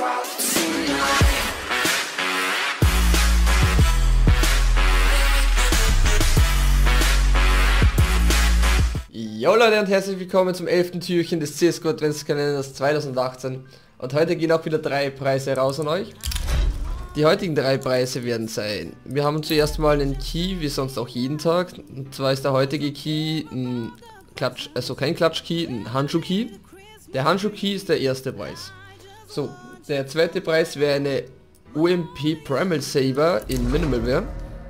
Jo Leute und herzlich willkommen zum 11. Türchen des CSGO Adventskalenders 2018 und heute gehen auch wieder 3 Preise raus an euch. Die heutigen 3 Preise werden sein: wir haben zuerst mal einen Key, wie sonst auch jeden Tag, und zwar ist der heutige Key ein Klatsch, also kein Klatsch-Key, ein Handschuh-Key. Der Handschuh-Key ist der erste Preis. So, der zweite Preis wäre eine UMP Primal Saber in Minimalware.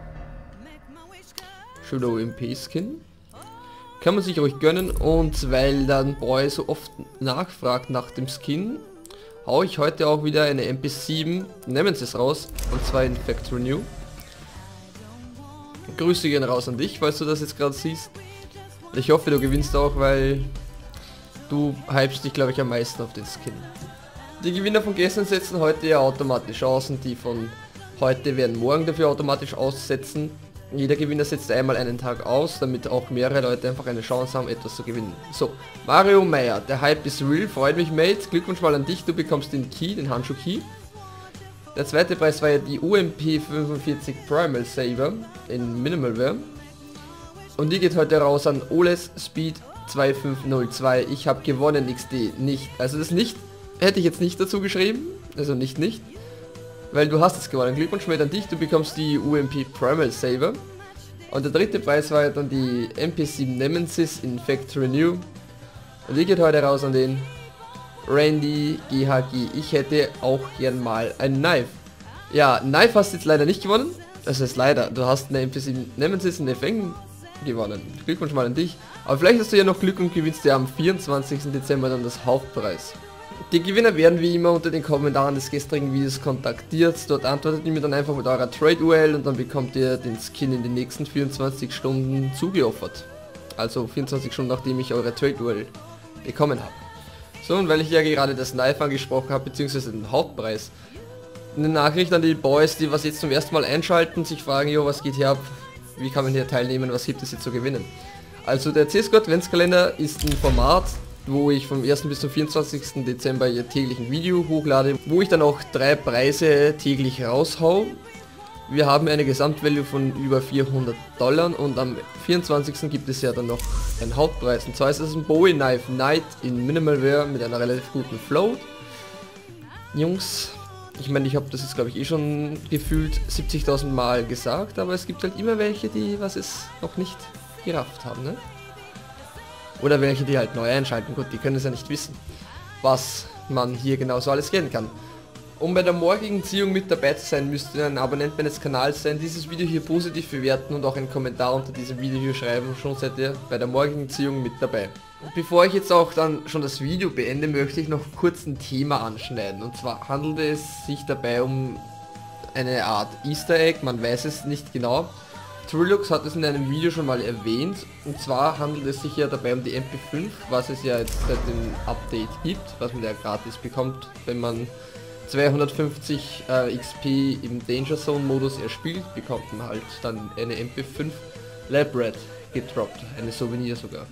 Schöner UMP-Skin. Kann man sich ruhig gönnen, und weil dann Boy so oft nachfragt nach dem Skin, hau ich heute auch wieder eine MP7 Nemesis raus, und zwar in Factory New. Grüße gehen raus an dich, falls du das jetzt gerade siehst. Ich hoffe, du gewinnst auch, weil du hypst dich, glaube ich, am meisten auf den Skin. Die Gewinner von gestern setzen heute ja automatisch aus, und die von heute werden morgen dafür automatisch aussetzen. Jeder Gewinner setzt einmal einen Tag aus, damit auch mehrere Leute einfach eine Chance haben, etwas zu gewinnen. So, Mario Meyer, der Hype ist real, freut mich, Mate. Glückwunsch mal an dich, du bekommst den Key, den Handschuh-Key. Der zweite Preis war ja die UMP 45 Primal Saber in Minimalware. Und die geht heute raus an Oles Speed 2502. Ich habe gewonnen, XD, nicht. Also das nicht, hätte ich jetzt nicht dazu geschrieben, also nicht. Weil du hast es gewonnen. Glückwunsch mit an dich, du bekommst die UMP Primal Saber. Und der dritte Preis war dann die MP7 Nemesis in Factory New. Und die geht heute raus an den Randy GHG. Ich hätte auch gern mal ein Knife. Ja, Knife hast du jetzt leider nicht gewonnen. Das ist leider, du hast eine MP7 Nemesis in Feng gewonnen. Glückwunsch mal an dich. Aber vielleicht hast du ja noch Glück und gewinnst ja am 24. Dezember dann das Hauptpreis. Die Gewinner werden wie immer unter den Kommentaren des gestrigen Videos kontaktiert. Dort antwortet ihr mir dann einfach mit eurer Trade-URL und dann bekommt ihr den Skin in den nächsten 24 Stunden zugeoffert. Also 24 Stunden nachdem ich eure Trade-URL bekommen habe. So, und weil ich ja gerade das Knife angesprochen habe, beziehungsweise den Hauptpreis. Eine Nachricht an die Boys, die was jetzt zum ersten Mal einschalten, sich fragen, jo, was geht hier ab, wie kann man hier teilnehmen, was gibt es hier zu gewinnen. Also der CSGO Adventskalender ist ein Format, wo ich vom 1. bis zum 24. Dezember ihr täglichen Video hochlade, wo ich dann auch 3 Preise täglich raushau. Wir haben eine Gesamtvalue von über $400 und am 24. gibt es ja dann noch einen Hauptpreis, und zwar ist es ein Bowie Knife Knight in Minimalware mit einer relativ guten Float. Jungs, ich meine, ich habe das jetzt glaube ich schon gefühlt 70.000 Mal gesagt, aber es gibt halt immer welche, die was es noch nicht gerafft haben, ne? Oder welche, die halt neu einschalten. Gut, die können es ja nicht wissen, was man hier genau so alles kennen kann. Um bei der morgigen Ziehung mit dabei zu sein, müsst ihr ein Abonnent meines Kanals sein, dieses Video hier positiv bewerten und auch einen Kommentar unter diesem Video hier schreiben. Schon seid ihr bei der morgigen Ziehung mit dabei. Und bevor ich jetzt auch dann schon das Video beende, möchte ich noch kurz ein Thema anschneiden. Und zwar handelt es sich dabei um eine Art Easter Egg, man weiß es nicht genau. Trilux hat es in einem Video schon mal erwähnt, und zwar handelt es sich ja dabei um die MP5, was es ja jetzt seit dem Update gibt, was man ja gratis bekommt, wenn man 250 XP im Danger Zone Modus erspielt, bekommt man halt dann eine MP5 Lab Red gedroppt, eine Souvenir sogar.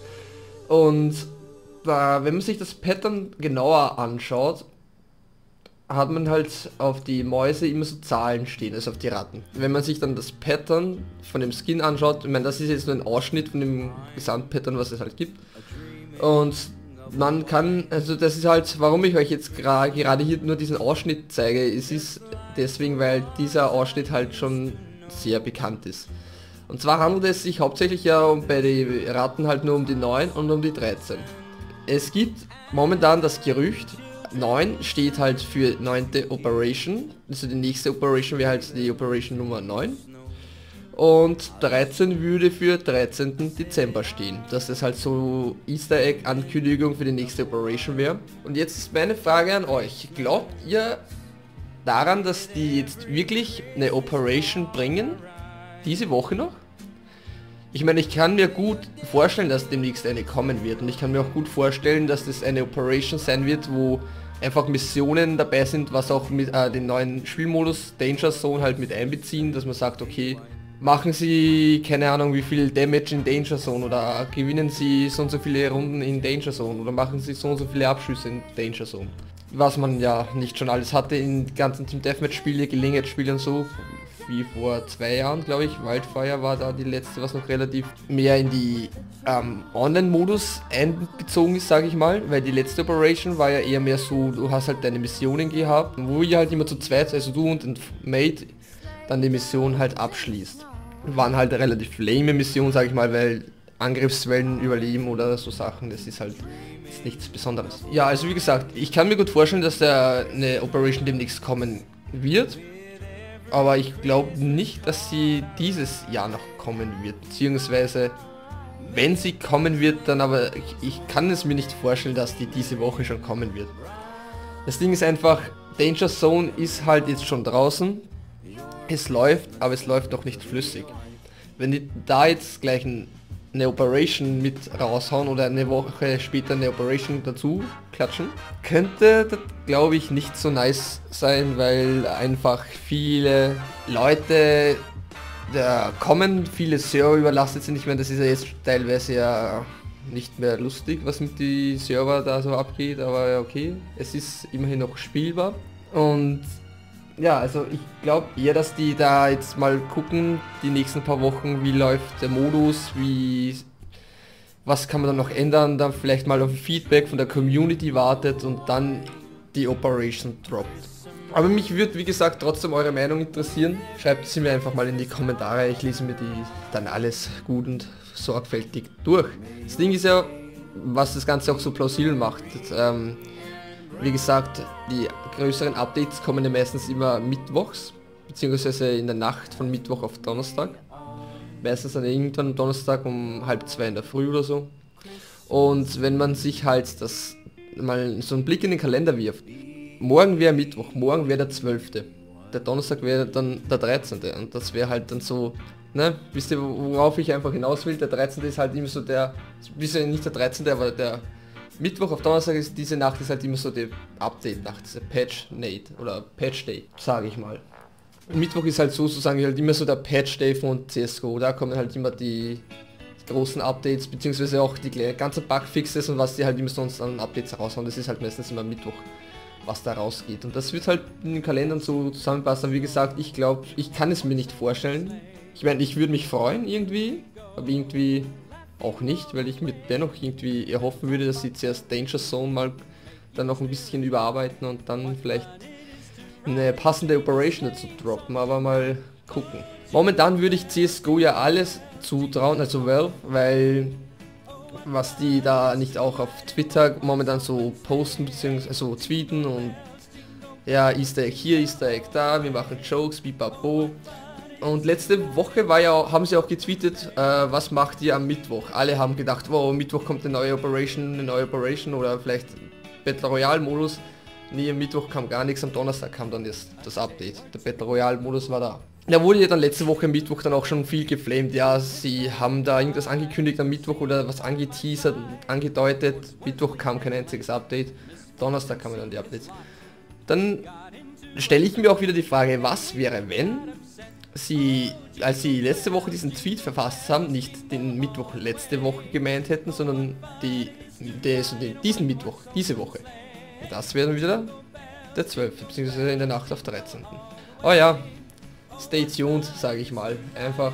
Und wenn man sich das Pattern genauer anschaut, hat man halt auf die Mäuse immer so Zahlen stehen, also auf die Ratten. Wenn man sich dann das Pattern von dem Skin anschaut, ich meine, das ist jetzt nur ein Ausschnitt von dem Gesamtpattern, was es halt gibt. Und man kann, also das ist halt, warum ich euch jetzt gerade hier nur diesen Ausschnitt zeige, es ist deswegen, weil dieser Ausschnitt halt schon sehr bekannt ist. Und zwar handelt es sich hauptsächlich ja bei den Ratten halt nur um die 9 und um die 13. Es gibt momentan das Gerücht, 9 steht halt für 9. Operation, also die nächste Operation wäre halt die Operation Nummer 9. Und 13 würde für 13. Dezember stehen, dass das halt so Easter Egg Ankündigung für die nächste Operation wäre. Und jetzt ist meine Frage an euch, glaubt ihr daran, dass die jetzt wirklich eine Operation bringen, diese Woche noch? Ich meine, ich kann mir gut vorstellen, dass demnächst eine kommen wird, und ich kann mir auch gut vorstellen, dass das eine Operation sein wird, wo einfach Missionen dabei sind, was auch mit den neuen Spielmodus Danger Zone halt mit einbeziehen, dass man sagt, okay, machen Sie, keine Ahnung, wie viel Damage in Danger Zone, oder gewinnen Sie so und so viele Runden in Danger Zone, oder machen Sie so und so viele Abschüsse in Danger Zone. was man ja nicht schon alles hatte in ganzen Team Deathmatch Spiele, Gelegenheitsspiele und so, wie vor 2 Jahren, glaube ich. Wildfire war da die letzte, was noch relativ mehr in die Online-Modus einbezogen ist, sage ich mal, weil die letzte Operation war ja eher mehr so, du hast halt deine Missionen gehabt, wo ihr halt immer zu zweit, also du und ein Mate, dann die Mission halt abschließt. Waren halt relativ lame Missionen, sage ich mal, weil Angriffswellen überleben oder so Sachen, das ist halt nichts Besonderes. Ja, also wie gesagt, ich kann mir gut vorstellen, dass da eine Operation demnächst kommen wird, aber ich glaube nicht, dass sie dieses Jahr noch kommen wird, beziehungsweise wenn sie kommen wird, dann aber ich kann es mir nicht vorstellen, dass die diese Woche schon kommen wird. Das Ding ist einfach, Danger Zone ist halt jetzt schon draußen, es läuft, aber es läuft noch nicht flüssig. Wenn die da jetzt gleich eine Operation mit raushauen oder eine Woche später eine Operation dazu klatschen, könnte das, glaube ich, nicht so nice sein, weil einfach viele Leute da kommen, viele Server überlastet sind. Ich meine, das ist ja jetzt teilweise ja nicht mehr lustig, was mit die Server da so abgeht, aber okay, es ist immerhin noch spielbar. Und ja, also ich glaube eher, dass die da jetzt mal gucken, die nächsten paar Wochen, wie läuft der Modus, was kann man dann noch ändern, dann vielleicht mal auf Feedback von der Community wartet und dann die Operation droppt. Aber mich würde, wie gesagt, trotzdem eure Meinung interessieren. Schreibt sie mir einfach mal in die Kommentare, ich lese mir die dann alles gut und sorgfältig durch. Das Ding ist ja, was das Ganze auch so plausibel macht. Wie gesagt, die größeren Updates kommen ja meistens immer mittwochs, beziehungsweise in der Nacht von Mittwoch auf Donnerstag. Meistens dann irgendwann Donnerstag um 1:30 in der Früh oder so. Und wenn man sich halt das mal so einen Blick in den Kalender wirft, morgen wäre Mittwoch, morgen wäre der 12. Der Donnerstag wäre dann der 13. Und das wäre halt dann so, ne, wisst ihr, worauf ich einfach hinaus will? Der 13. ist halt immer so der, nicht der 13. aber der Mittwoch auf Donnerstag ist diese Nacht ist halt immer so die Update-Nacht, diese Patch-Day oder Patch-Day, sage ich mal. Mittwoch ist halt sozusagen halt immer so der Patch-Day von CSGO, da kommen halt immer die großen Updates, beziehungsweise auch die ganzen Bugfixes und was die halt immer sonst an Updates raushauen, das ist halt meistens immer Mittwoch, was da rausgeht. Und das wird halt in den Kalendern so zusammenpassen. Wie gesagt, ich glaube, ich kann es mir nicht vorstellen. Ich meine, ich würde mich freuen irgendwie, aber irgendwie auch nicht, weil ich mir dennoch irgendwie erhoffen würde, dass sie zuerst Danger Zone mal dann noch ein bisschen überarbeiten und dann vielleicht eine passende Operation dazu droppen, aber mal gucken. Momentan würde ich CSGO ja alles zutrauen, also Valve, weil was die da nicht auch auf Twitter momentan so posten, beziehungsweise so tweeten und ja, Easter Egg hier, Easter Egg da, wir machen Jokes, bipapo. Und letzte Woche haben sie auch getweetet, was macht ihr am Mittwoch? Alle haben gedacht, wow, Mittwoch kommt eine neue Operation oder vielleicht Battle Royale Modus. Nee, am Mittwoch kam gar nichts, am Donnerstag kam dann das Update. Der Battle Royale Modus war da. Da wurde ja dann letzte Woche am Mittwoch dann auch schon viel geflamed. Ja, sie haben da irgendwas angekündigt am Mittwoch oder was angeteasert, angedeutet. Mittwoch kam kein einziges Update. Donnerstag kamen dann die Updates. Dann stelle ich mir auch wieder die Frage, was wäre, wenn sie, als sie letzte Woche diesen Tweet verfasst haben, nicht den Mittwoch letzte Woche gemeint hätten, sondern diesen Mittwoch, diese Woche. Und das wäre dann wieder der 12. bzw. in der Nacht auf 13. Oh ja, stay tuned, sage ich mal. Einfach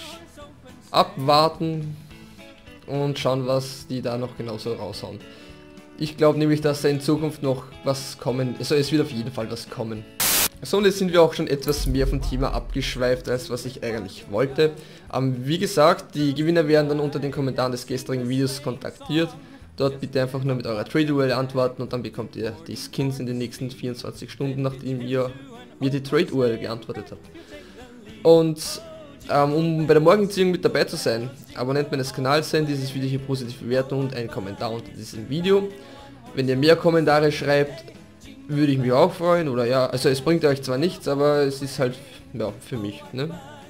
abwarten und schauen, was die da noch genauso raushauen. Ich glaube nämlich, dass da in Zukunft noch was kommen, also es wird auf jeden Fall was kommen. So, und jetzt sind wir auch schon etwas mehr vom Thema abgeschweift, als was ich eigentlich wollte. Wie gesagt, die Gewinner werden dann unter den Kommentaren des gestrigen Videos kontaktiert. Dort bitte einfach nur mit eurer Trade-URL antworten und dann bekommt ihr die Skins in den nächsten 24 Stunden, nachdem ihr mir die Trade-URL geantwortet habt. Und um bei der Morgenziehung mit dabei zu sein, Abonnent meines Kanals sein, dieses Video hier positive Bewertung und einen Kommentar unter diesem Video. Wenn ihr mehr Kommentare schreibt, würde ich mich auch freuen, oder ja, also es bringt euch zwar nichts, aber es ist halt, ja, für mich, ne?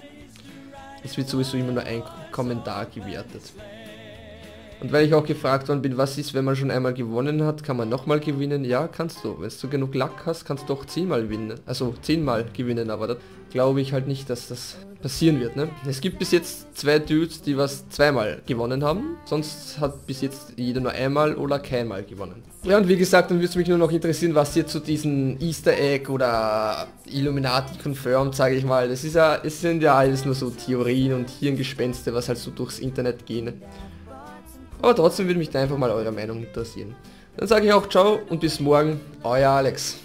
Es wird sowieso immer nur ein Kommentar gewertet. Und weil ich auch gefragt worden bin, was ist, wenn man schon einmal gewonnen hat, kann man nochmal gewinnen? Ja, kannst du. Wenn du genug Luck hast, kannst du auch 10-mal gewinnen. Also 10-mal gewinnen, aber das glaube ich halt nicht, dass das passieren wird, ne? Es gibt bis jetzt 2 Dudes, die was 2-mal gewonnen haben. Sonst hat bis jetzt jeder nur einmal oder keinmal gewonnen. Ja, und wie gesagt, dann würde es mich nur noch interessieren, was ihr zu diesen Easter Egg oder Illuminati confirmed, sage ich mal. Das ist ja, es sind ja alles nur so Theorien und Hirngespenste, was halt so durchs Internet gehen. Aber trotzdem würde mich da einfach mal eure Meinung interessieren. Dann sage ich auch ciao und bis morgen, euer Alex.